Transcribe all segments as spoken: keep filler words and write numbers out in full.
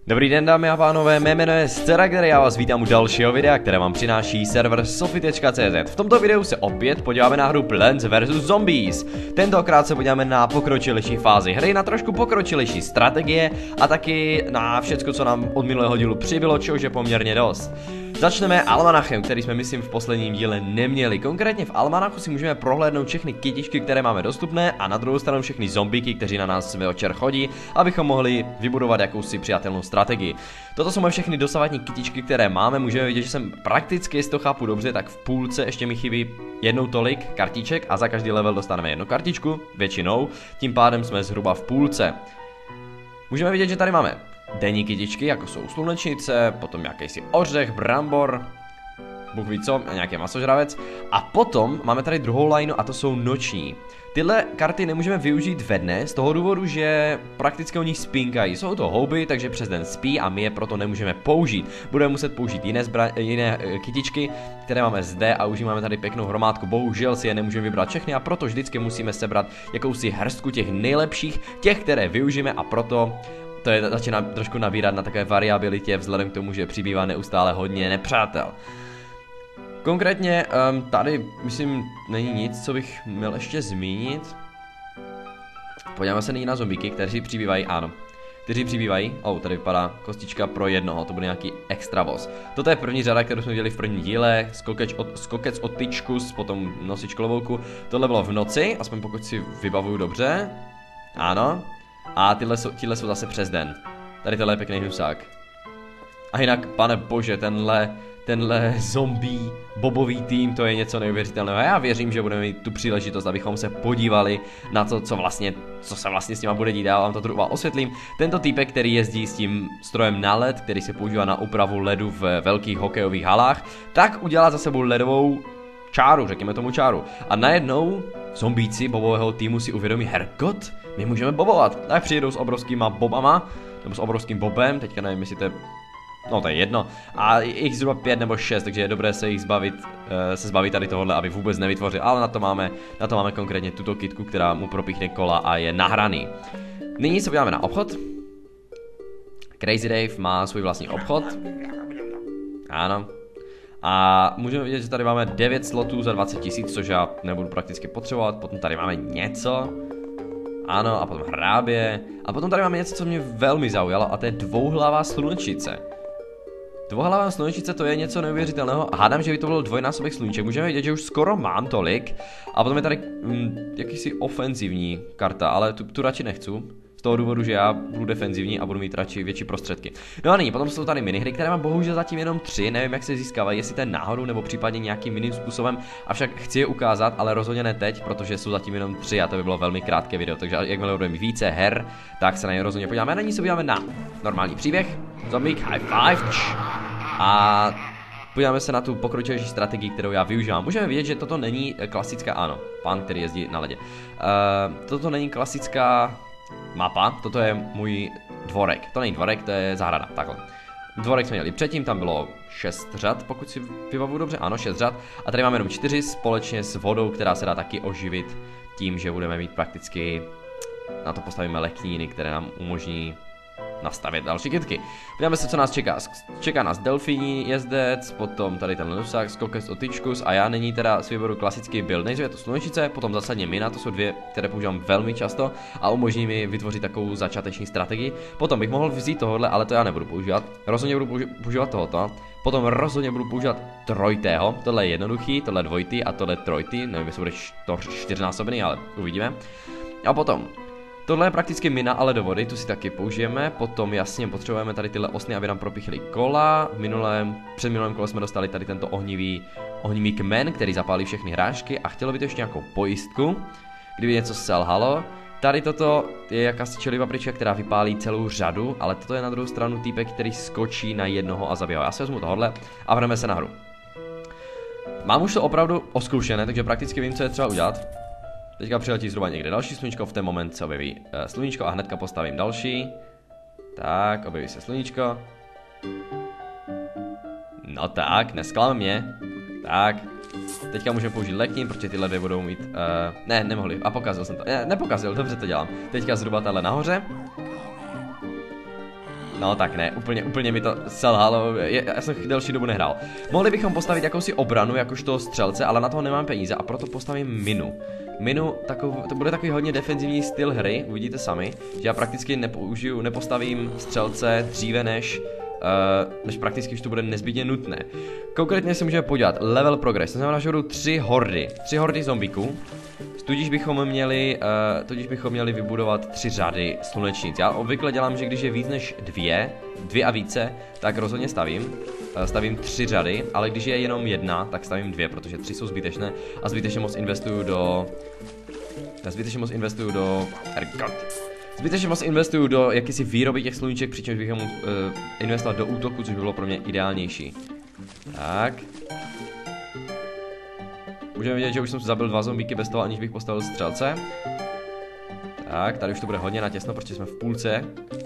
Dobrý den, dámy a pánové, mé jméno je Sterager, já vás vítám u dalšího videa, které vám přináší server Sofie tečka cé zet. V tomto videu se opět podíváme na hru Plants versus. Zombies. Tentokrát se podíváme na pokročilejší fázi hry, na trošku pokročilejší strategie a taky na všecko, co nám od minulého dílu přibylo, čehož je poměrně dost. Začneme almanachem, který jsme myslím v posledním díle neměli. Konkrétně v almanachu si můžeme prohlédnout všechny kytičky, které máme dostupné, a na druhou stranu všechny zombíky, kteří na nás večer chodí, abychom mohli vybudovat jakousi přijatelnou strategii. Toto jsou moje všechny dosavadní kytičky, které máme. Můžeme vidět, že jsem prakticky, jestli to chápu dobře, tak v půlce ještě mi chybí jednou tolik kartiček a za každý level dostaneme jednu kartičku, většinou, tím pádem jsme zhruba v půlce. Můžeme vidět, že tady máme denní kytičky, jako jsou slunečnice, potom jakýsi ořech, brambor, bůh ví co, nějaký masožravec. A potom máme tady druhou lineu a to jsou noční. Tyhle karty nemůžeme využít ve dne z toho důvodu, že prakticky oni spinkají. Jsou to houby, takže přes den spí a my je proto nemůžeme použít. Budeme muset použít jiné, jiné kytičky, které máme zde, a už máme tady pěknou hromádku. Bohužel si je nemůžeme vybrat všechny a proto vždycky musíme sebrat jakousi hrstku těch nejlepších, těch, které využijeme, a proto to je začíná trošku nabírat na takové variabilitě vzhledem k tomu, že přibývá neustále hodně nepřátel. Konkrétně um, tady myslím není nic, co bych měl ještě zmínit. Podíváme se nyní na zombíky, kteří přibývají, ano. Kteří přibývají, oh, tady vypadá kostička pro jednoho, to bude nějaký extra voz. Toto je první řada, kterou jsme viděli v prvním díle, skokec od, skokec od tyčkus, potom nosič klobouku. Tohle bylo v noci, aspoň pokud si vybavuju dobře. Ano. A tyhle jsou, tyhle jsou zase přes den. Tady tohle je pěkný husák. A jinak, pane bože, tenhle, tenhle zombie bobový tým, to je něco neuvěřitelného. Já věřím, že budeme mít tu příležitost, abychom se podívali na to, co vlastně, co se vlastně s nima bude dít. Já vám to třeba osvětlím. Tento týpek, který jezdí s tím strojem na led, který se používá na úpravu ledu v velkých hokejových halách, tak udělá za sebou ledovou čáru, řekněme tomu čáru. A najednou zombíci bobového týmu si uvědomí, herkot, my můžeme bobovat. Tak přijedou s obrovskýma bobama, nebo s obrovským bobem, teďka nevím, jestli to je, no to je jedno. A jich zhruba pět nebo šest, takže je dobré se jich zbavit, se zbavit tady tohohle, aby vůbec nevytvořil. Ale na to máme, na to máme konkrétně tuto kitku, která mu propíchne kola a je nahraný. Nyní se podíváme na obchod. Crazy Dave má svůj vlastní obchod. Ano. A můžeme vidět, že tady máme devět slotů za dvacet tisíc, což já nebudu prakticky potřebovat. Potom tady máme něco. Ano, a potom hrábě. A potom tady máme něco, co mě velmi zaujalo, a to je dvouhlavá slunečnice. Dvouhlavá slunečnice, to je něco neuvěřitelného. Hádám, že by to bylo dvojnásobek sluníček. Můžeme vidět, že už skoro mám tolik. A potom je tady hm, jakýsi ofenzivní karta, ale tu, tu radši nechci. Z toho důvodu, že já budu defenzivní a budu mít radši větší prostředky. No a nyní, potom jsou tady minihry, které mám bohužel zatím jenom tři, nevím, jak se získávají, jestli to je náhodou nebo případně nějakým jiným způsobem, avšak chci je ukázat, ale rozhodně ne teď, protože jsou zatím jenom tři a to by bylo velmi krátké video, takže jakmile budeme mít více her, tak se na ně rozhodně podíváme. A nyní se podíváme na normální příběh, zombík, high five, a podíváme se na tu pokročilejší strategii, kterou já využívám. Můžeme vidět, že toto není klasická, ano, pán, který jezdí na ledě. Uh, toto není klasická mapa, toto je můj dvorek. To není dvorek, to je zahrada, takhle. Dvorek jsme měli předtím, tam bylo šest řad, pokud si vybavuju dobře, ano, šest řad. A tady máme jenom čtyři společně s vodou, která se dá taky oživit tím, že budeme mít prakticky, na to postavíme lekníny, které nám umožní nastavit další kytky. Podíváme se, co nás čeká. Čeká nás delfíní jezdec, potom tady ten lusák, skokec od tyčkus, a já nyní teda si vyberu klasický build. Nejdřív je to slunečnice, potom zásadně mina, to jsou dvě, které používám velmi často a umožní mi vytvořit takovou začáteční strategii. Potom bych mohl vzít tohle, ale to já nebudu používat. Rozhodně budu používat tohoto. Potom rozhodně budu používat trojitého. Tohle je jednoduchý, tohle je dvojitý a tohle je trojitý. Nevím, jestli bude to čtyřnásobný, ale uvidíme. A potom tohle je prakticky mina, ale do vody, tu si taky použijeme. Potom jasně potřebujeme tady tyhle osny, aby nám propíchly kola. V minulém, před minulém kole jsme dostali tady tento ohnivý, ohnivý kmen, který zapálí všechny hrášky, a chtělo by to ještě nějakou pojistku, kdyby něco selhalo. Tady toto je jakási čelí paprička, která vypálí celou řadu, ale toto je na druhou stranu týpek, který skočí na jednoho a zabije ho. Já si vezmu tohle a vrhneme se na hru. Mám už to opravdu oskoušené, takže prakticky vím, co je třeba udělat. Teďka přiletí zhruba někde další sluníčko, v ten moment se objeví uh, sluníčko a hnedka postavím další. Tak, objeví se sluníčko. No tak, nesklam mě. Tak, teďka můžeme použít leknín, protože tyhle dvě budou mít, uh, ne, nemohli, a pokazil jsem to, ne, nepokazil, dobře to dělám. Teďka zhruba tahle nahoře. No tak ne, úplně, úplně mi to selhalo, já jsem delší dobu nehrál. Mohli bychom postavit jakousi obranu, jakožto střelce, ale na toho nemám peníze a proto postavím minu. Minu, takov, to bude takový hodně defenzivní styl hry, uvidíte sami, že já prakticky nepoužiju, nepostavím střelce dříve než, uh, než prakticky už to bude nezbytně nutné. Konkrétně si můžeme podívat, level progress, to znamená, že budou tři hordy, tři hordy zombíků. Tudíž bychom měli, uh, tudíž bychom měli vybudovat tři řady slunečnic. Já obvykle dělám, že když je víc než dvě, dvě a více, tak rozhodně stavím. Uh, stavím tři řady, ale když je jenom jedna, tak stavím dvě, protože tři jsou zbytečné a zbytečně moc investuju do... Zbytečně moc investuju do... Zbytečně moc investuju do jakýsi výroby těch sluníček, přičemž bychom uh, investovat do útoku, což by bylo pro mě ideálnější. Tak... Můžeme vidět, že už jsem zabil dva zombíky bez toho, aniž bych postavil střelce. Tak, tady už to bude hodně natěsno, protože jsme v půlce.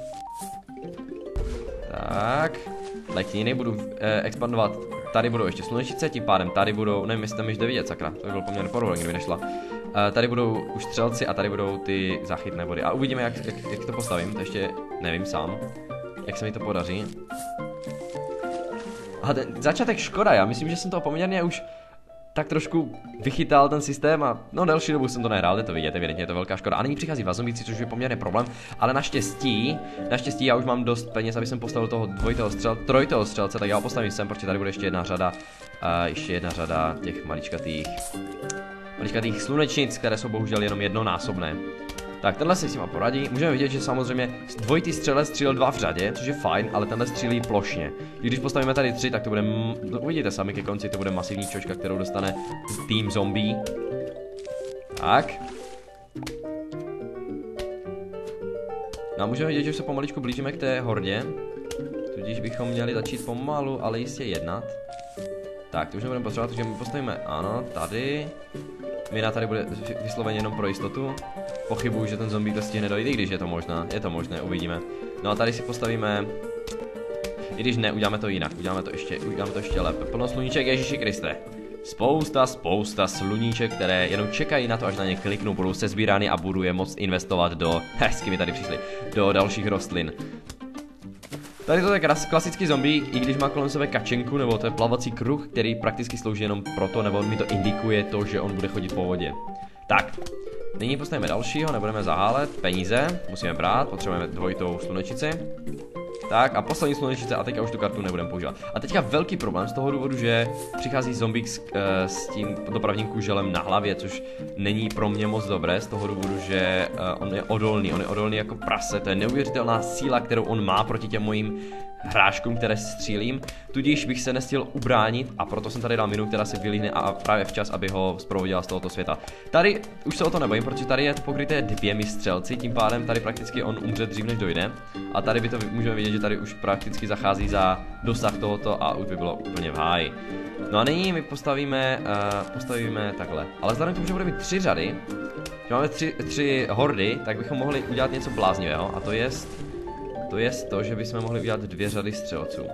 Tak, letniny budu eh, expandovat. Tady budou ještě slunečnice, tím pádem tady budou, nevím, jestli tam ještě vidět, sakra, to by bylo poměrně porvol, kdyby nešla. Eh, tady budou už střelci a tady budou ty záchytné body. A uvidíme, jak, jak, jak to postavím, to ještě nevím sám, jak se mi to podaří. A ten začátek škoda, já myslím, že jsem to poměrně už tak trošku vychytal ten systém a no delší dobu jsem to nehrál, je to vidět, evidentně je to velká škoda. A nyní přichází dva zombíci, což je poměrně problém, ale naštěstí, naštěstí já už mám dost peněz, aby jsem postavil toho dvojitého střel, trojitého střelce, tak já ho postavím sem, protože tady bude ještě jedna řada, uh, ještě jedna řada těch maličkatých, maličkatých slunečnic, které jsou bohužel jenom jednonásobné. Tak tenhle si s nima poradí, můžeme vidět, že samozřejmě dvojitý střelec střílel dva v řadě, což je fajn, ale tenhle střílí plošně. Když postavíme tady tři, tak to bude, no, uvidíte sami ke konci, to bude masivní čočka, kterou dostane tým zombie. Tak. No a můžeme vidět, že se pomaličku blížíme k té hordě, tudíž bychom měli začít pomalu, ale jistě jednat. Tak, to už nebudeme potřebovat, takže my postavíme, ano, tady. Mina tady bude vysloveně jenom pro jistotu. Pochybuju, že ten zombie to stihne dojít, i když je to možná, je to možné, uvidíme. No a tady si postavíme, i když ne, uděláme to jinak, uděláme to ještě, uděláme to ještě lépe. Plno sluníček, Ježíši Kriste. Spousta, spousta sluníček, které jenom čekají na to, až na ně kliknu, budou sezbírány a budu je moct investovat do, hezky mi tady přišli, do dalších rostlin. Tady to je klasický zombík, i když má kolem sebe kačenku, nebo to je plavací kruh, který prakticky slouží jenom proto, nebo mi to indikuje to, že on bude chodit po vodě. Tak, nyní postavíme dalšího, nebudeme zahálet, peníze, musíme brát, potřebujeme dvojitou slunečnici. Tak a poslední slunečnice a teďka už tu kartu nebudeme používat. A teďka velký problém z toho důvodu, že přichází zombík s, uh, s tím dopravním kuželem na hlavě, což není pro mě moc dobré z toho důvodu, že uh, on je odolný, on je odolný jako prase, to je neuvěřitelná síla, kterou on má proti těm mojím hráškům, které střílím, tudíž bych se nestihl ubránit a proto jsem tady dal minu, která se vylíhne a právě včas, aby ho zprovodila z tohoto světa. Tady už se o to nebojím, protože tady je to pokryté dvěmi střelci, tím pádem tady prakticky on umře dřív než dojde a tady by to můžeme vidět, že tady už prakticky zachází za dosah tohoto a už by bylo úplně v háji. No a nyní my postavíme, uh, postavíme takhle, ale vzhledem k tomu, že budeme mít tři řady, že máme tři, tři hordy, tak bychom mohli udělat něco bláznivého a to jest To je to, že bychom mohli udělat dvě řady střelců.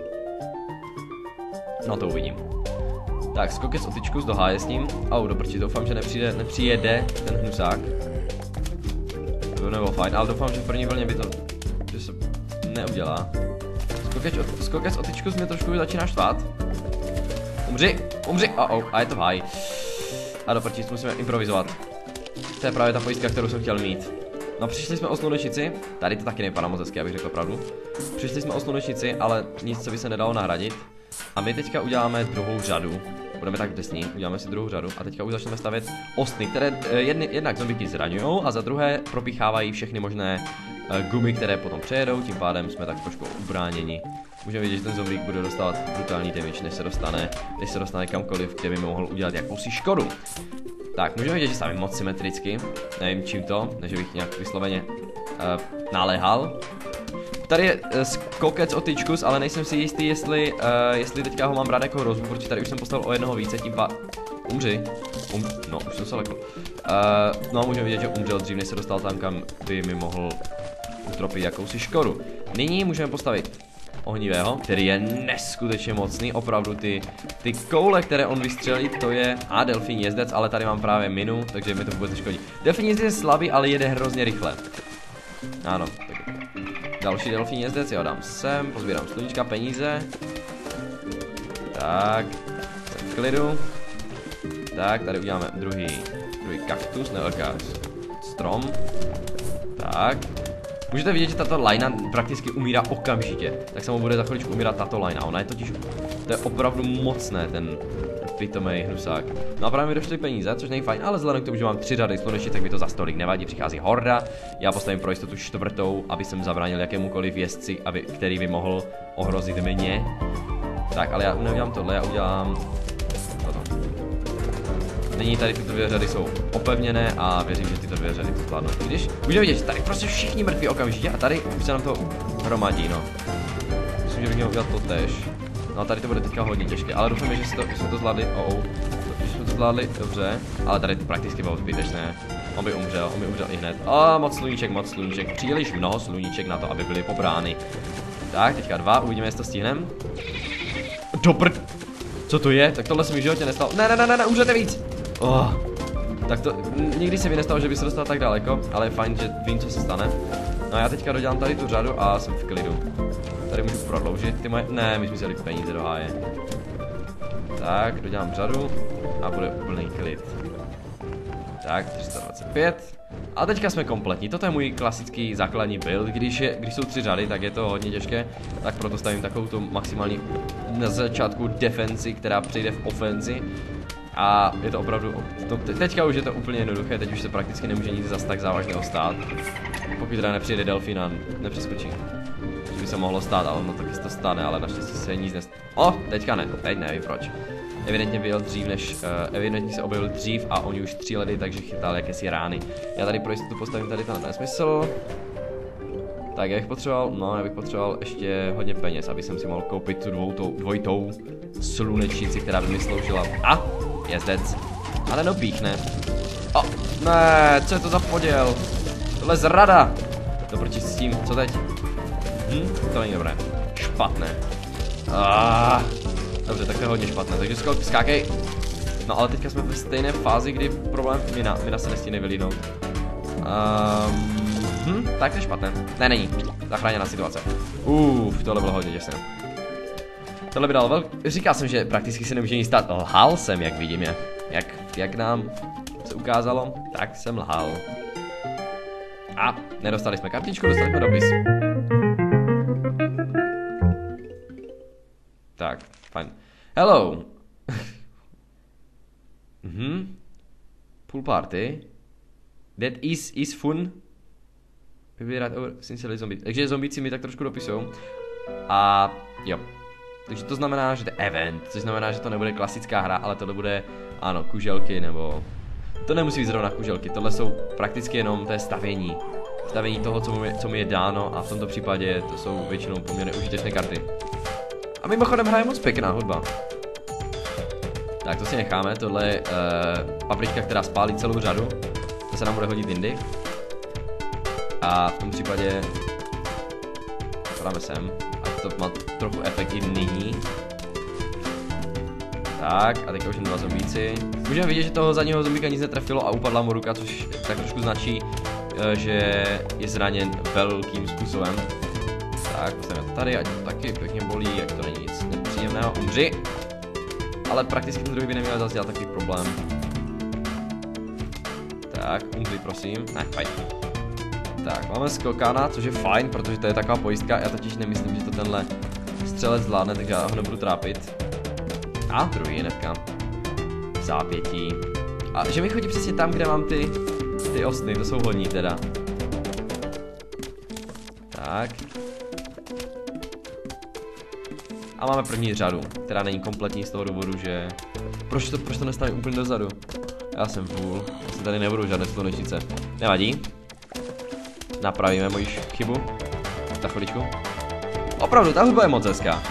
No to uvidím. Tak, skokec o tyčku do háje s ním. Au, dobrči, doufám, že nepřijde, nepřijede ten hnusák. To by nebylo fajn, ale doufám, že v první vlně by to že se neudělá. Skokec o, skokec o tyčku mě trošku začíná štvát. Umři, umři, oh, oh, a je to v háji. A dobrči, musíme improvizovat. To je právě ta pojistka, kterou jsem chtěl mít. No přišli jsme o slunečnici, tady to taky nevypadá moc hezky, abych řekl pravdu. Přišli jsme o slunečnici, ale nic, co by se nedalo nahradit. A my teďka uděláme druhou řadu. Budeme tak drsní, uděláme si druhou řadu a teďka už začneme stavět ostny, které jedny, jednak zombíky zraňují a za druhé propíchávají všechny možné uh, gumy, které potom přejedou, tím pádem jsme tak trošku ubráněni. Můžeme vidět, že ten zombík bude dostávat brutální damage, než se dostane, než se dostane kamkoliv, kde by mohl udělat jakousi škodu. Tak, můžeme vidět, že stavím moc symetricky, nevím čím to, než bych nějak vysloveně uh, naléhal. Tady je uh, skokec o tyčkus, ale nejsem si jistý, jestli, uh, jestli teďka ho mám brát jako hrozbu, protože tady už jsem postavil o jednoho více, tím pá... Umři. Um... No, už jsem se lekl. Uh, no, můžeme vidět, že umřel dřív, než se dostal tam, kam by mi mohl utropit jakousi škodu. Nyní můžeme postavit ohnivého, který je neskutečně mocný, opravdu ty, ty koule, které on vystřelí, to je a delfín jezdec, ale tady mám právě minu, takže mi to vůbec neškodí. Delfín jezdec je slabý, ale jede hrozně rychle. Ano, tak další delfín jezdec, jo, dám sem, pozbírám sluníčka, peníze. Tak, jsem v klidu. Tak, tady uděláme druhý, druhý kaktus, ne kaktus, strom. Tak. Můžete vidět, že tato lajna prakticky umírá okamžitě. Tak samo bude za chviličku umírat tato lajna. Ona je totiž, to je opravdu mocné, ten pitomej hnusák. No a právě mi došly peníze, což není fajn, ale vzhledem k tomu, že mám tři řady sluneční, tak mi to za stolik nevadí, přichází horda. Já postavím pro jistotu čtvrtou, aby jsem zabránil jakémukoliv jezdci, aby, který by mohl ohrozit mě. Tak, ale já neudělám tohle, já udělám toto. Nyní tady tyto dvě řady jsou opevněné a věřím, že tyto dvě řady to zvládnou. Když můžeme vidět, že tady prostě všichni mrtví okamžitě a tady už se nám to hromadí, no. Myslím, že bych měl udělat to tež. No a tady to bude teďka hodně těžké, ale doufám, že, to, že jsme to zvládli, oh, oh. Že jsme to zvládli dobře, ale tady to prakticky bylo zbytečné. On by umřel, on by umřel i hned. A moc sluníček, moc sluníček, příliš mnoho sluníček na to, aby byly pobrány. Tak, teďka dva, uvidíme, jestli to stihneme. Dobr. Co to je? Tak tohle se mi v životě nestalo. Ne, ne, ne, ne, ne, umřete víc. Oh. Tak to, nikdy se mi nestalo, že by se dostal tak daleko, ale je fajn, že vím, co se stane. No a já teďka dodělám tady tu řadu a jsem v klidu. Tady můžu prodloužit ty moje, ne, my jsme vzali peníze do háje. Tak, dodělám řadu a bude úplný klid. Tak, tři sta dvacet pět. A teďka jsme kompletní, toto je můj klasický základní build, když, je, když jsou tři řady, tak je to hodně těžké, tak proto stavím takovou tu maximální na začátku defenzi, která přejde v ofenzi. A je to opravdu, to, teďka už je to úplně jednoduché, teď už se prakticky nemůže nic zas tak závažného stát. Pokud teda nepřijde delfín a nepřeskočí. Že by se mohlo stát, ale no taky se to stane, ale naštěstí se nic nestane. O, teďka ne, teď nevím proč. Evidentně byl dřív než, uh, evidentně se objevil dřív a oni už stříleli, takže chytal jakési rány. Já tady pro jistotu postavím tady ten nesmysl. Tak já bych potřeboval, no já bych potřeboval ještě hodně peněz, aby jsem si mohl koupit tu dvoutou, dvojitou slunečnici, která by mi sloužila. A, jezdec. Ale no píchne. O, ne, co je to za poděl? Tohle je zrada. Dobroči s tím, co teď? Hm, to není dobré. Špatné. Ah. Dobře, tak to je hodně špatné, takže skok, skákej. No ale teďka jsme ve stejné fázi, kdy problém mina, mina se nestíne vylínout. Um, hm, tak to je špatné. Ne, není. Zachráněná situace. Uf, tohle bylo hodně těsné. Tohle by dalo vel... Říkal jsem, že prakticky se nemůže nic stát. Lhal jsem, jak vidíme. Jak, jak nám se ukázalo, tak jsem lhal. A nedostali jsme kartičku, dostali jsme dopis. Tak, fajn. Hello. Mhm. Pool party. That is is fun. Vybírat over sincerely zombie. Takže zombíci mi tak trošku dopisou. A jo. Takže to znamená, že to je event, což znamená, že to nebude klasická hra, ale tohle bude, ano, kuželky, nebo... To nemusí být zrovna kuželky, tohle jsou prakticky jenom té stavění. Stavění toho, co mi, co mi je dáno, a v tomto případě to jsou většinou poměrně užitečné karty. A mimochodem hraje moc pěkná hudba. Tak to si necháme, tohle je uh, paprička, která spálí celou řadu. To se nám bude hodit jindy. A v tom případě dáme sem. A to má trochu efekt i nyní. Tak, a teďka už jen dva zombíci. Můžeme vidět, že toho zadního zombíka nic netrefilo a upadla mu ruka, což tak trošku značí, že je zraněn velkým způsobem. Tak, postavíme to tady, ať to taky pěkně bolí, ať to není nic nepříjemného. Umři! Ale prakticky ten druhý by neměl zase dělat takový problém. Tak, umři prosím. Ne, fajn. Tak, máme skokana, což je fajn, protože to je taková pojistka. Já totiž nemyslím, že to tenhle střelec zvládne, takže já ho nebudu trápit. A druhý hnedka. Zápětí. A že mi chodí přesně tam, kde mám ty, ty ostny, to jsou hodní teda. Tak. A máme první řadu, která není kompletní z toho důvodu, že... Proč to, proč to nestavím úplně dozadu? Já jsem vůl, já se tady nebudu žádné slunečnice. Nevadí. Napravíme moji chybu. Za chviličku. Opravdu, ta hudba je moc hezká.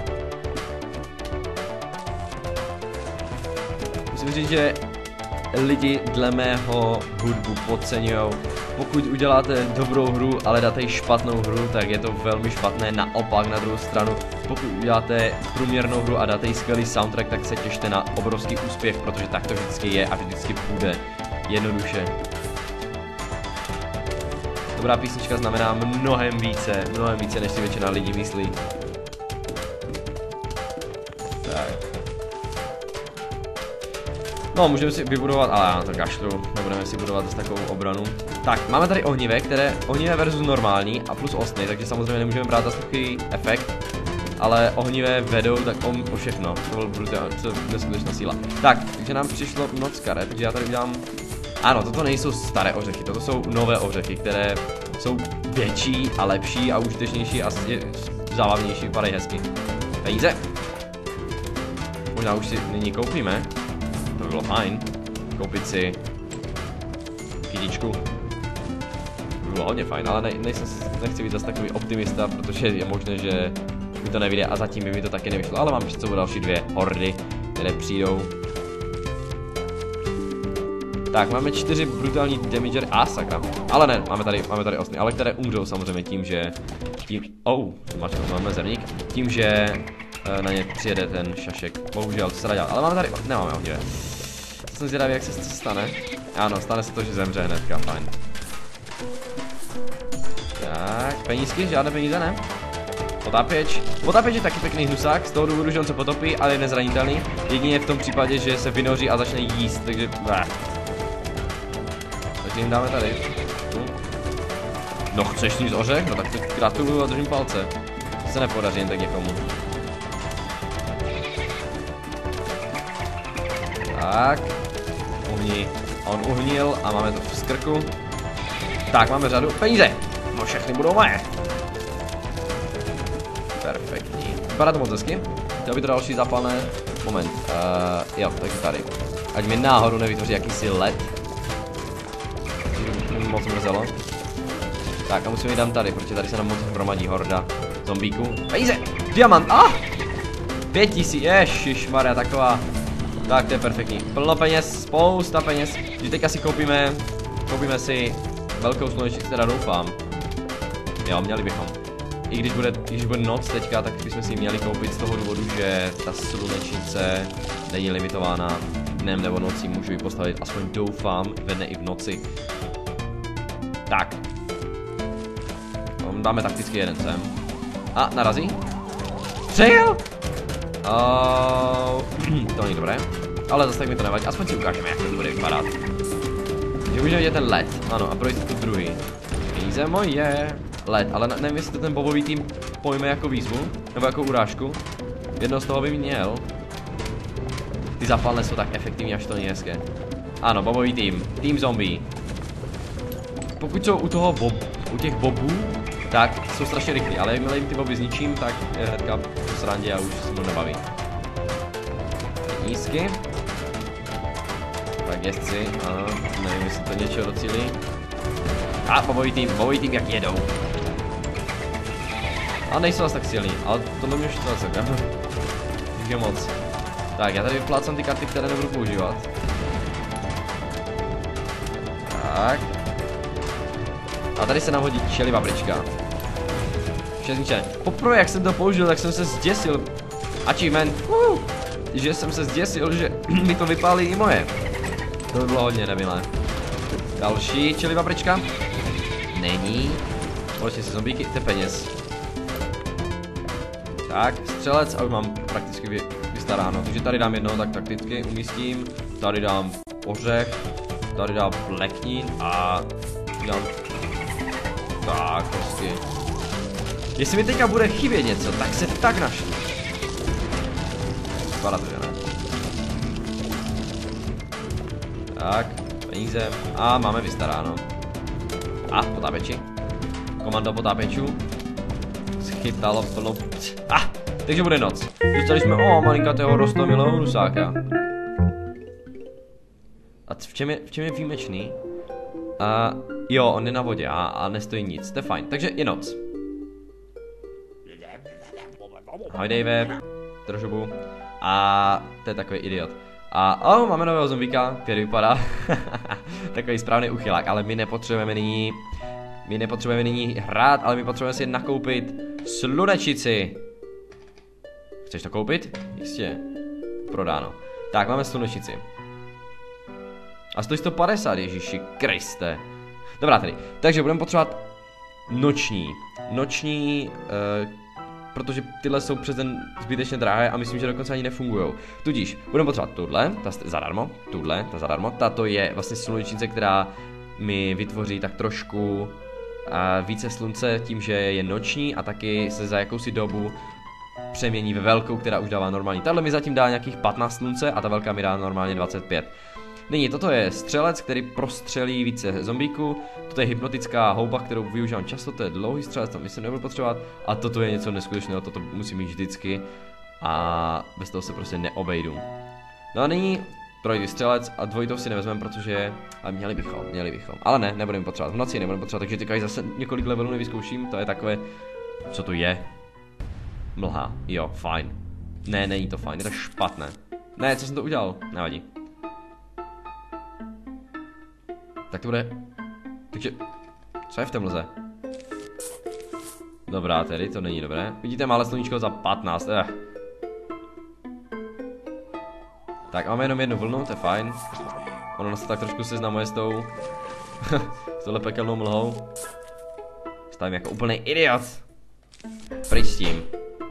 Musím říct, že lidi dle mého hudbu podceňujou. Pokud uděláte dobrou hru, ale dáte špatnou hru, tak je to velmi špatné. Naopak, na druhou stranu, pokud uděláte průměrnou hru a dáte jí skvělý soundtrack, tak se těšte na obrovský úspěch, protože tak to vždycky je a vždycky bude jednoduše. Dobrá písnička znamená mnohem více, mnohem více, než si většina lidí myslí. Tak. No, můžeme si vybudovat, ale já na to kašlu, nebudeme si budovat zase takovou obranu. Tak, máme tady ohnivé, které, ohnivé versus normální a plus ostny, takže samozřejmě nemůžeme brát zase takový efekt. Ale ohnivé vedou tak o, o všechno, to byl brutální, to je neskutečná síla. Tak, takže nám přišlo moc karet, takže já tady udělám... Ano, toto nejsou staré ořechy, toto jsou nové ořechy, které jsou větší a lepší a užitečnější a zábavnější, vypadají hezky. Peníze! Možná už si nyní koupíme. To by bylo fajn. Koupit si kytičku. To by bylo hodně fajn, ale ne, nejsem, nechci být zase takový optimista, protože je možné, že mi to nevyjde a zatím by mi to taky nevyšlo. Ale mám před sebou další dvě hordy, které přijdou. Tak, máme čtyři brutální damagery. A, sakra. Ale ne, máme tady, máme tady osmy, ale které umřou samozřejmě tím, že... Tím... Oh, máš to, máme zevník. Tím, že na ně přijede ten šašek. Bohužel, co se dá dělat. Ale máme tady... Nemáme ohnivé. Jsem zvědavý, jak se to stane. Ano, stane se to, že zemře hnedka, fajn. Tak, penízky, žádné peníze, ne? Potápěč. Potápěč je taky pěkný hnusák, z toho důvodu, že on se potopí, ale je nezranitelný. Jedině v tom případě, že se vynoří a začne jíst, takže... Bleh. Takže jim dáme tady. No, chceš sníst ořech? No tak to gratuluju a držím palce. To se nepodaří jen tak někomu. Tak. Uhni. On uhnil a máme to v skrku. Tak, máme řadu. Peníze! No, všechny budou moje. Perfektní. Vypadá to moc hezky. Chtěl by to další zapalné. Moment. Uh, jo, takže tady. Ať mi náhodou nevytvoří jakýsi led. Moc mrzelo. Tak a musíme jít dám tady, protože tady se nám moc hromadí horda zombíků. Peníze! Diamant! Ah! Pět tisíc, ježišmarja, taková. Tak to je perfektní. Plno peněz, spousta peněz. Když teďka si koupíme, koupíme si velkou slunečnici, teda doufám. Jo, měli bychom. I když bude, když bude noc teďka, tak bychom si ji měli koupit z toho důvodu, že ta slunečnice není limitována dnem nebo nocí. Můžu ji postavit, aspoň doufám, ve dne i v noci. Tak. Dáme takticky jeden sem. A, narazí. Střel! Uh, to není dobré. Ale zase tak mi to nevadí. Aspoň si ukážeme, jak to bude vypadat. Takže můžeme vidět ten led. Ano, a projít tu druhý. Peníze moje. Led, ale nevím, jestli to ten bobový tým pojme jako výzvu. Nebo jako urážku. Jedno z toho by měl. Ty zapalné jsou tak efektivní, až to není hezké. Ano, bobový tým. Tým zombie. Pokud jsou u toho bob, u těch bobů, tak jsou strašně rychlí, ale jakmile jim ty boby zničím, tak je hnedka v srandě a už se mnou nebaví. Nízky. Tak jezdci, ano, nevím, jestli to něčeho docílí. A bobový tým, bobový tým jak jedou. A nejsou asi tak silný, ale tohle mě už to celkem. Je moc. Tak, já tady vyplácám ty karty, které nebudu používat. Tak. A tady se nám hodí čeli babrička. Šestniče. Poprvé, jak jsem to použil, tak jsem se zděsil. Achievement. Uh, že jsem se zděsil, že mi to vypálí i moje. To by bylo hodně nemilé. Další čeli babrička. Není. Společně se zombíky, to je peněz. Tak, střelec a už mám prakticky vy, vystaráno. Takže tady dám jedno, tak takticky umístím. Tady dám ořech. Tady dám bleknín a dám... Tak, prostě. Jestli mi teďka bude chybět něco, tak se tak našli. Vypadá to, že ne? Tak, peníze. A máme vystaráno. A, potápěči. Komando potápěčů. Schytalo plnou... Ah, takže bude noc. Dostali jsme, o, malinkatého rostomilého rusáka. A v čem je, v čem je výjimečný? A jo, on je na vodě a, a nestojí nic, to je fajn, takže je noc. Ahoj Dave, trošku. A to je takový idiot. A oh, máme nového zombíka, který vypadá takový správný uchylák, ale my nepotřebujeme nyní, my nepotřebujeme nyní hrát, ale my potřebujeme si nakoupit slunečici. Chceš to koupit? Jistě. Prodáno. Tak, máme slunečici. A stojí sto padesát, Ježíši Kriste. Dobrá tedy, takže budeme potřebovat noční. Noční, uh, protože tyhle jsou přes den zbytečně drahé a myslím, že dokonce ani nefungují. Tudíž budeme potřebovat tuhle, ta zadarmo, tuhle, ta zadarmo. Tato je vlastně slunečnice, která mi vytvoří tak trošku uh, více slunce tím, že je noční a taky se za jakousi dobu přemění ve velkou, která už dává normální. Tahle mi zatím dá nějakých patnáct slunce a ta velká mi dá normálně dvacet pět. Nyní, toto je střelec, který prostřelí více zombíků. Toto je hypnotická houba, kterou využívám často, to je dlouhý střelec, to myslím nebudu potřebovat. A toto je něco neskutečného, toto musím mít vždycky. A bez toho se prostě neobejdu. No a nyní trojitý střelec a dvojitou si nevezmeme, protože... Ale měli bychom, měli bychom. Ale ne, nebudeme potřebovat, v noci nebudeme potřebovat, takže teďka zase několik levelů nevyzkouším, to je takové... Co to je? Mlha, jo, fajn. Ne, není to fajn, je to špatné. Ne, co jsem to udělal? Nevadí. Tak to bude... Takže... Co je v té mlze? Dobrá tedy, to není dobré. Vidíte, malé sluníčko za patnáct, eh. Tak, máme jenom jednu vlnu, to je fajn. Ono nás to tak trošku seznamuje s tou... s tohle pekelnou mlhou. Stavím jako úplný idiot. Pryč s tím.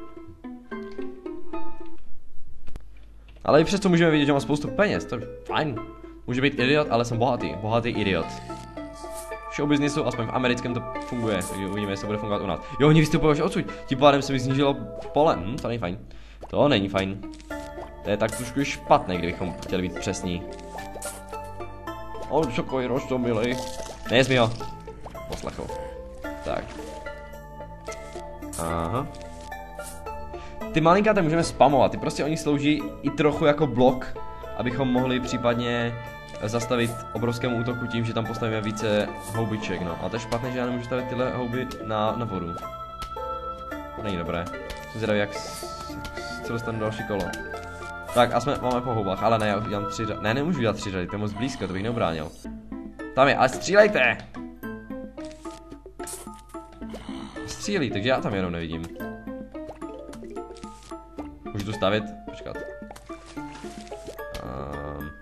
Ale i přesto můžeme vidět, že mám spoustu peněz, to je fajn. Může být idiot, ale jsem bohatý, bohatý idiot. V showbiznisu, aspoň v americkém to funguje, takže uvidíme, jestli to bude fungovat u nás. Jo, oni vystupují až odsud, tím pádem se mi snížilo pole, hm, to není fajn. To není fajn. To je tak trošku špatné, kdybychom chtěli být přesní. On čokoj roztomilej. Nejez mi ho. Poslechl. Tak. Aha. Ty malinkáte můžeme spamovat, ty prostě oni slouží i trochu jako blok, abychom mohli případně zastavit obrovskému útoku tím, že tam postavíme více houbiček, no. A to je špatné, že já nemůžu stavit tyhle houby na, na vodu. To není dobré. Jsem zvědavý, jak se dostanu další kolo. Tak a jsme, máme po houbách, ale ne, já udělám tři řady. Ne, nemůžu dělat tři řady, to je moc blízko, to bych neobránil. Tam je, ale střílejte! Střílí, takže já tam jenom nevidím. Můžu tu stavit? Počkat. Um.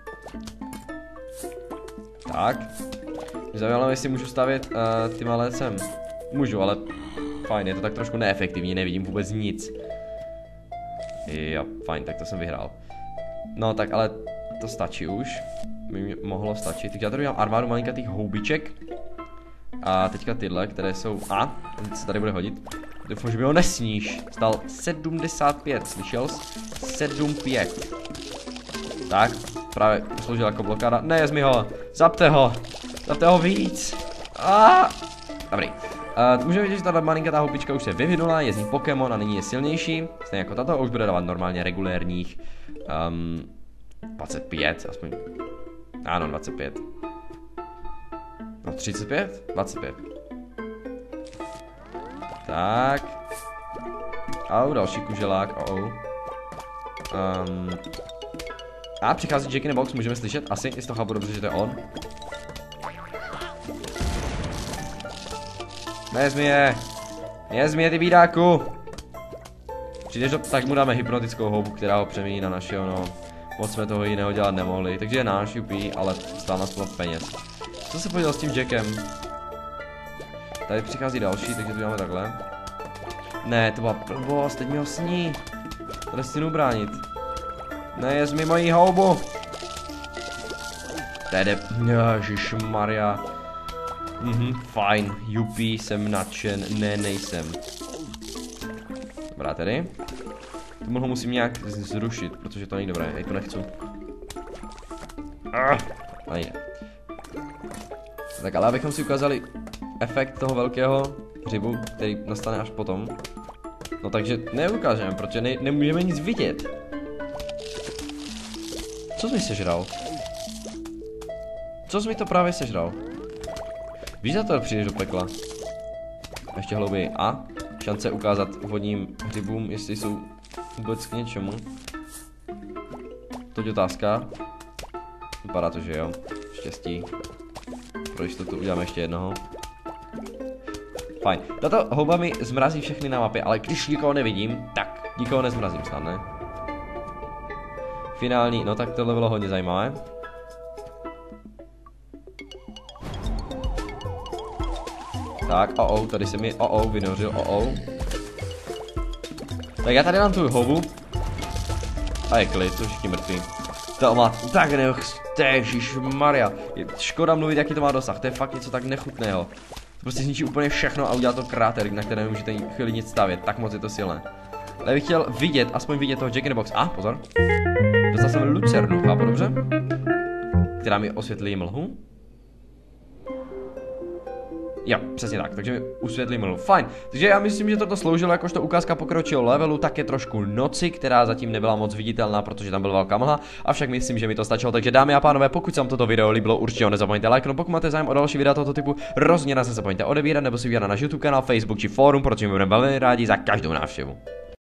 Tak. Mě zajímalo, jestli můžu stavět uh, ty malé sem. Můžu, ale fajn, je to tak trošku neefektivní, nevidím vůbec nic. Jo, fajn, tak to jsem vyhrál. No tak, ale to stačí už. By mohlo stačit. Tak já tady mám armádu malinkatých houbiček. A teďka tyhle, které jsou... A, teď se tady bude hodit. Doufám, že mi ho nesníš. Stal sedmdesát pět, slyšel jsi? sedmdesát pět. Tak, právě sloužil jako blokáda. Nejez mi ho, zapte ho. Zapte ho víc. A dobrý. Uh, můžeme vidět, že tato malinkatá houbička už se vyvinula, je z ní Pokémon a nyní je silnější. Stejně jako tato, už bude dávat normálně regulérních um, dvacet pět, aspoň. Ano, dvacet pět. No třicet pět? dvacet pět. Tak. Au, další kuželák, oh, oh. Um, a přichází Jack in the Box, můžeme slyšet? Asi, jestli to chápu dobře, že to je on. Nezmi je. Nezmi je, ty bídáku. Přijdeš do... Tak mu dáme hypnotickou houbu, která ho přemění na našeho, no. Moc jsme toho jiného dělat nemohli. Takže je náš, jupí, ale stál nás plno peněz. Co se podělal s tím Jackem? Tady přichází další, takže to děláme takhle. Ne, to byla blbost, teď mi ho sní. Tady si ubránit. Nejez mi mojí houbu. Tady, ježišmarja. Mhm, fajn, jupí, jsem nadšen, ne, nejsem. Dobrá tedy. Tomu ho musím nějak zrušit, protože to není dobré, já to nechci. Ah, nejde. Tak ale abychom si ukázali efekt toho velkého hřibu, který nastane až potom. No takže neukážeme, protože ne, nemůžeme nic vidět. Co jsi mi sežral? Co jsi mi to právě sežral? Víš, za to přijdeš do pekla. Ještě hlouběji. A šance ukázat vodním hřibům, jestli jsou vůbec k něčemu. To je otázka. Vypadá to, že jo. Štěstí. Pro jistotu uděláme ještě jednoho. Fajn. Tato houba mi zmrazí všechny na mapě, ale když nikoho nevidím, tak nikoho nezmrazím snad, ne? Finální, no tak tohle bylo hodně zajímavé. Tak, o oh, tady se mi o oh, vynořil, o oh. Tak já tady mám tu hovu. A je klid, to všichni mrtví. To má tak nech... Ježišmarja. Je škoda mluvit, jaký to má dosah, to je fakt něco tak nechutného. Prostě zničí úplně všechno a udělá to kráter, na kterém nemůžete chvíli nic stavět, tak moc je to silné. Ale bych chtěl vidět, aspoň vidět toho Jack in the Box. A, ah, pozor. Dostal jsem lucernu, chápu dobře? Která mi osvětlí mlhu. Jo, přesně tak, takže mi usvětlí mlhu. Fajn, takže já myslím, že toto sloužilo jakožto ukázka pokročilého levelu, také trošku noci, která zatím nebyla moc viditelná, protože tam byla velká mlha, avšak myslím, že mi to stačilo. Takže dámy a pánové, pokud se vám toto video líbilo, určitě ho nezapomeňte lajknout, pokud máte zájem o další videa tohoto typu, rozhodně nás nezapomeňte odebírat nebo si vydat na náš YouTube kanál, Facebook či fórum, protože my budeme velmi rádi za každou návštěvu.